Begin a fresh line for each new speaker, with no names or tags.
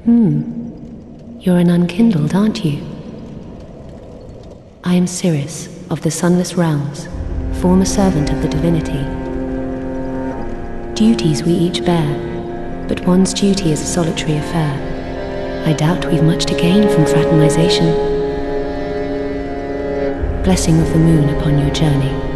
You're an unkindled, aren't you? I am Sirris, of the Sunless Realms, former servant of the divinity. Duties we each bear, but one's duty is a solitary affair. I doubt we've much to gain from fraternization. Blessing of the moon upon your journey.